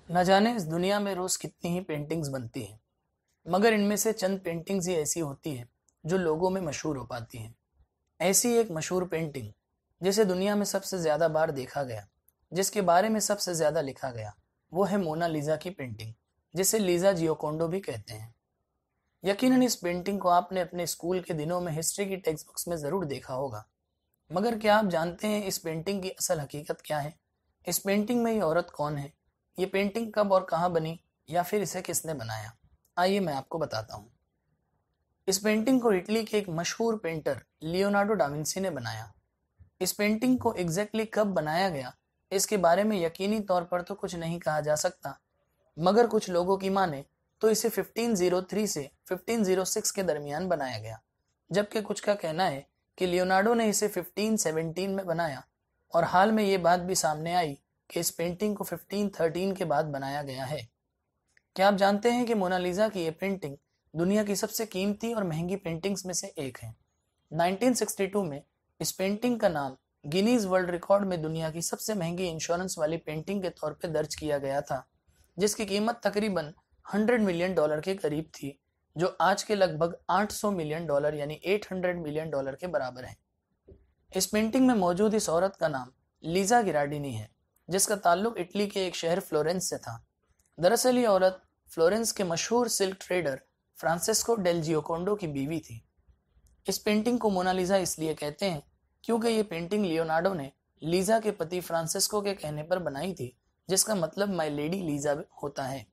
न जाने इस दुनिया में रोज कितनी ही पेंटिंग्स बनती हैं, मगर इनमें से चंद पेंटिंग्स ही ऐसी होती हैं जो लोगों में मशहूर हो पाती हैं। ऐसी एक मशहूर पेंटिंग जिसे दुनिया में सबसे ज्यादा बार देखा गया, जिसके बारे में सबसे ज्यादा लिखा गया, वो है मोनालिसा की पेंटिंग, जिसे लीजा जियोकोंडो भी कहते हैं। यकीनन इस पेंटिंग को आपने अपने स्कूल के दिनों में हिस्ट्री की टेक्स्ट बुक्स में जरूर देखा होगा। मगर क्या आप जानते हैं इस पेंटिंग की असल हकीकत क्या है? इस पेंटिंग में ये औरत कौन है? ये पेंटिंग कब और कहाँ बनी, या फिर इसे किसने बनाया? आइए मैं आपको बताता हूँ। इस पेंटिंग को इटली के एक मशहूर पेंटर लियोनार्डो डाविंसी ने बनाया। इस पेंटिंग को एग्जैक्टली कब बनाया गया, इसके बारे में यकीनी तौर पर तो कुछ नहीं कहा जा सकता, मगर कुछ लोगों की माने तो इसे 1503 से 1506 के दरमियान बनाया गया, जबकि कुछ का कहना है कि लियोनार्डो ने इसे 1517 में बनाया, और हाल में ये बात भी सामने आई कि इस पेंटिंग को 1513 के बाद बनाया गया है। क्या आप जानते हैं कि मोनालिसा की ये पेंटिंग दुनिया की सबसे कीमती और महंगी पेंटिंग्स में से एक है। 1962 में इस पेंटिंग का नाम गिनीज वर्ल्ड रिकॉर्ड में दुनिया की सबसे महंगी इंश्योरेंस वाली पेंटिंग के तौर पर दर्ज किया गया था, जिसकी कीमत तकरीबन $100 मिलियन के करीब थी, जो आज के लगभग $800 मिलियन यानी $800 मिलियन के बराबर है। इस पेंटिंग में मौजूद इस औरत का नाम लीजा गिरार्डिनी है, जिसका ताल्लुक इटली के एक शहर फ्लोरेंस से था। दरअसल ये औरत फ्लोरेंस के मशहूर silk trader Francesco del Giocondo की बीवी थी। इस पेंटिंग को मोनालिसा इसलिए कहते हैं क्योंकि ये पेंटिंग लियोनार्डो ने लीजा के पति फ्रांसिस्को के कहने पर बनाई थी, जिसका मतलब माय लेडी लीजा होता है।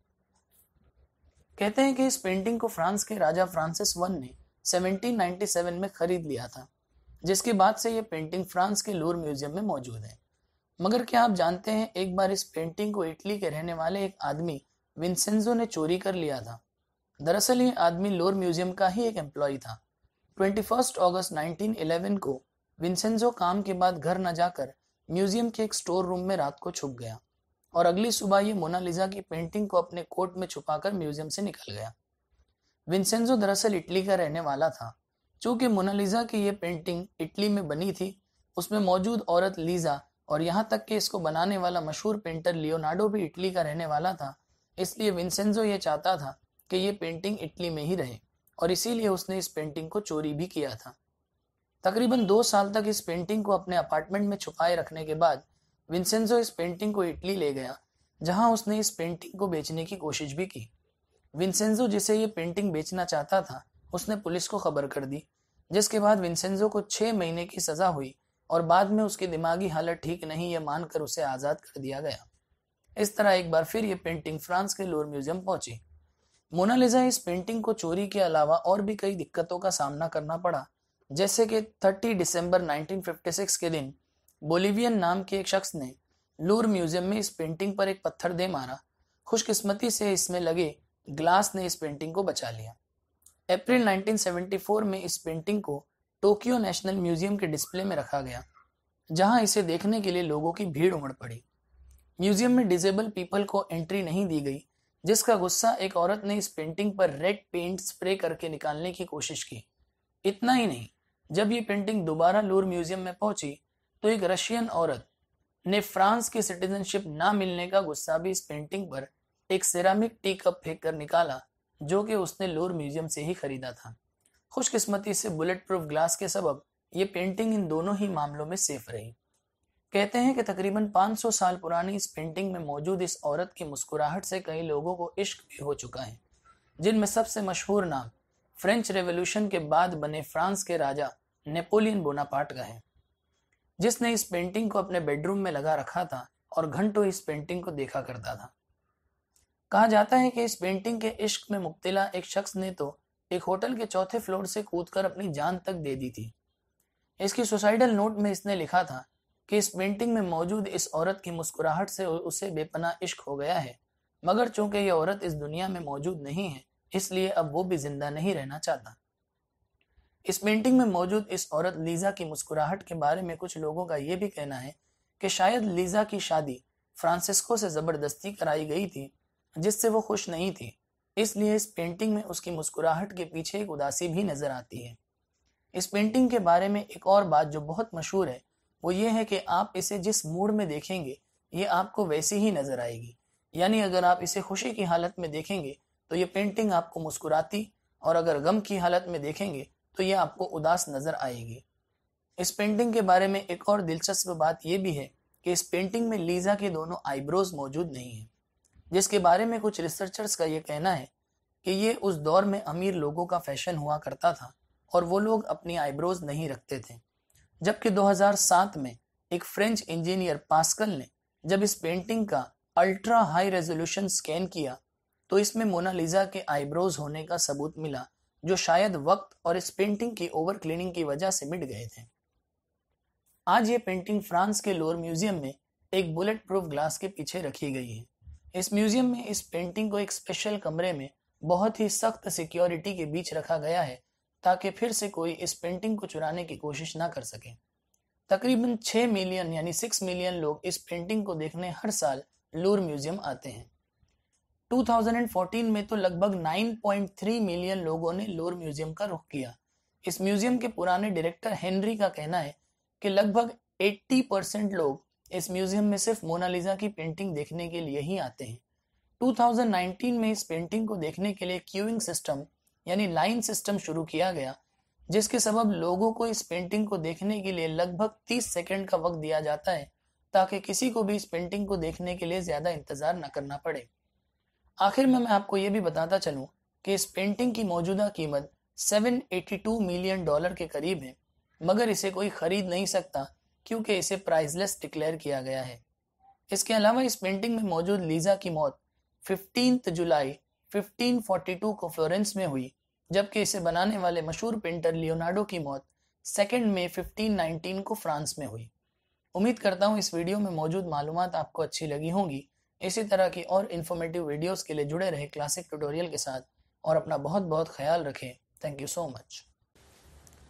कहते हैं कि इस पेंटिंग को फ्रांस के राजा फ्रांसिस वन ने 1797 में खरीद लिया था, जिसके बाद से ये पेंटिंग फ्रांस के लूर म्यूजियम में मौजूद है। मगर क्या आप जानते हैं, एक बार इस पेंटिंग को इटली के रहने वाले एक आदमी विंसेंजो ने चोरी कर लिया था। दरअसल ये आदमी लूर म्यूजियम का ही एक एम्प्लॉय था। 21 अगस्त 1911 को विंसेंजो काम के बाद घर न जाकर म्यूजियम के एक स्टोर रूम में रात को छुप गया, और अगली सुबह ये मोनालिसा की पेंटिंग को अपने कोट में छुपाकर म्यूजियम से निकल गया। विंसेंजो दरअसल इटली का रहने वाला था। चूंकि मोनालिसा की ये पेंटिंग इटली में बनी थी, उसमें मौजूद औरत लीजा और यहाँ तक कि इसको बनाने वाला मशहूर पेंटर लियोनार्डो भी इटली का रहने वाला था, इसलिए विंसेंजो ये चाहता था कि ये पेंटिंग इटली में ही रहे, और इसीलिए उसने इस पेंटिंग को चोरी भी किया था। तकरीबन 2 साल तक इस पेंटिंग को अपने अपार्टमेंट में छुपाए रखने के बाद विंसेंजो इस पेंटिंग को इटली ले गया, जहां उसने इस पेंटिंग को बेचने की कोशिश भी की। विंसेंजो जिसे ये पेंटिंग बेचना चाहता था, उसने पुलिस को खबर कर दी, जिसके बाद विंसेंजो को 6 महीने की सजा हुई, और बाद में उसकी दिमागी हालत ठीक नहीं ये मानकर उसे आज़ाद कर दिया गया। इस तरह एक बार फिर ये पेंटिंग फ्रांस के लूर म्यूजियम पहुंची। मोनालिसा इस पेंटिंग को चोरी के अलावा और भी कई दिक्कतों का सामना करना पड़ा, जैसे कि 30 दिसंबर 1956 के दिन बोलिवियन नाम के एक शख्स ने लूर म्यूजियम में इस पेंटिंग पर एक पत्थर दे मारा। खुशकिस्मती से इसमें लगे ग्लास ने इस पेंटिंग को बचा लिया। अप्रैल 1974 में इस पेंटिंग को टोक्यो नेशनल म्यूजियम के डिस्प्ले में रखा गया, जहां इसे देखने के लिए लोगों की भीड़ उमड़ पड़ी। म्यूजियम में डिसेबल पीपल को एंट्री नहीं दी गई, जिसका गुस्सा एक औरत ने इस पेंटिंग पर रेड पेंट स्प्रे करके निकालने की कोशिश की। इतना ही नहीं, जब ये पेंटिंग दोबारा लूर म्यूजियम में पहुंची तो एक रशियन औरत ने फ्रांस की सिटीजनशिप ना मिलने का गुस्सा भी इस पेंटिंग पर एक सिरामिक टी कप फेंक कर निकाला, जो कि उसने लूर म्यूजियम से ही खरीदा था। खुशकिस्मती से बुलेट प्रूफ ग्लास के सबब ये पेंटिंग इन दोनों ही मामलों में सेफ रही। कहते हैं कि तकरीबन 500 साल पुरानी इस पेंटिंग में मौजूद इस औरत की मुस्कुराहट से कई लोगों को इश्क भी हो चुका है, जिनमें सबसे मशहूर नाम फ्रेंच रेवोल्यूशन के बाद बने फ्रांस के राजा नेपोलियन बोनापार्ट का है, जिसने इस पेंटिंग को अपने बेडरूम में लगा रखा था और घंटों इस पेंटिंग को देखा करता था। कहा जाता है कि इस पेंटिंग के इश्क में मुब्तला एक शख्स ने तो एक होटल के चौथे फ्लोर से कूदकर अपनी जान तक दे दी थी। इसकी सुसाइडल नोट में इसने लिखा था कि इस पेंटिंग में मौजूद इस औरत की मुस्कुराहट से उसे बेपनाह इश्क हो गया है, मगर चूंकि यह औरत इस दुनिया में मौजूद नहीं है, इसलिए अब वो भी जिंदा नहीं रहना चाहता। इस पेंटिंग में मौजूद इस औरत लीजा की मुस्कुराहट के बारे में कुछ लोगों का यह भी कहना है कि शायद लीजा की शादी फ्रांसिस्को से जबरदस्ती कराई गई थी, जिससे वो खुश नहीं थी, इसलिए इस पेंटिंग में उसकी मुस्कुराहट के पीछे एक उदासी भी नजर आती है। इस पेंटिंग के बारे में एक और बात जो बहुत मशहूर है, वो ये है कि आप इसे जिस मूड में देखेंगे, ये आपको वैसी ही नजर आएगी। यानी अगर आप इसे खुशी की हालत में देखेंगे तो ये पेंटिंग आपको मुस्कुराती, और अगर गम की हालत में देखेंगे तो ये आपको उदास नजर आएगी। इस पेंटिंग के बारे में एक और दिलचस्प बात यह भी है कि इस पेंटिंग में लीजा के दोनों आईब्रोज मौजूद नहीं है, जिसके बारे में कुछ रिसर्चर्स का यह कहना है कि ये उस दौर में अमीर लोगों का फैशन हुआ करता था और वो लोग अपनी आईब्रोज नहीं रखते थे। जबकि 2007 में एक फ्रेंच इंजीनियर पास्कल ने जब इस पेंटिंग का अल्ट्रा हाई रेजोल्यूशन स्कैन किया तो इसमें मोनालिसा के आईब्रोज होने का सबूत मिला, जो शायद वक्त और इस पेंटिंग की ओवर क्लीनिंग की वजह से मिट गए थे। आज ये पेंटिंग फ्रांस के लोर म्यूजियम में एक बुलेट प्रूफ ग्लास के पीछे रखी गई है। इस म्यूजियम में इस पेंटिंग को एक स्पेशल कमरे में बहुत ही सख्त सिक्योरिटी के बीच रखा गया है ताकि फिर से कोई इस पेंटिंग को चुराने की कोशिश ना कर सके। तकरीबन 6 मिलियन यानी 6 मिलियन लोग इस पेंटिंग को देखने हर साल लूर म्यूजियम आते हैं। 2014 में तो लगभग 9.3 मिलियन लोगों ने लूर म्यूजियम का रुख किया। इस म्यूजियम के पुराने डायरेक्टर हेनरी का कहना है कि लगभग 80% लोग इस म्यूजियम में सिर्फ मोनालिसा की पेंटिंग देखने के लिए ही आते हैं। 2019 में इस पेंटिंग को देखने के लिए क्यूइंग सिस्टम यानी लाइन सिस्टम शुरू किया गया, जिसके सबब लोगों को इस पेंटिंग को देखने के लिए लगभग 30 सेकंड का वक्त दिया जाता है ताकि किसी को भी इस पेंटिंग को देखने के लिए ज्यादा इंतजार न करना पड़े। आखिर में मैं आपको ये भी बताता चलूं कि इस पेंटिंग की मौजूदा कीमत $782 मिलियन के करीब है, मगर इसे कोई खरीद नहीं सकता क्योंकि इसे प्राइसलेस डिक्लेयर किया गया है। इसके अलावा इस पेंटिंग में मौजूद लीजा की मौत 15 जुलाई 1542 को फ्लोरेंस में हुई, जबकि इसे बनाने वाले मशहूर पेंटर लियोनार्डो की मौत 2 मई 1519 को फ्रांस में हुई। उम्मीद करता हूँ इस वीडियो में मौजूद मालूमात आपको अच्छी लगी होंगी। इसी तरह की और इन्फॉर्मेटिव वीडियोस के लिए जुड़े रहे क्लासिक ट्यूटोरियल के साथ और अपना बहुत बहुत ख्याल रखें। Thank you so much.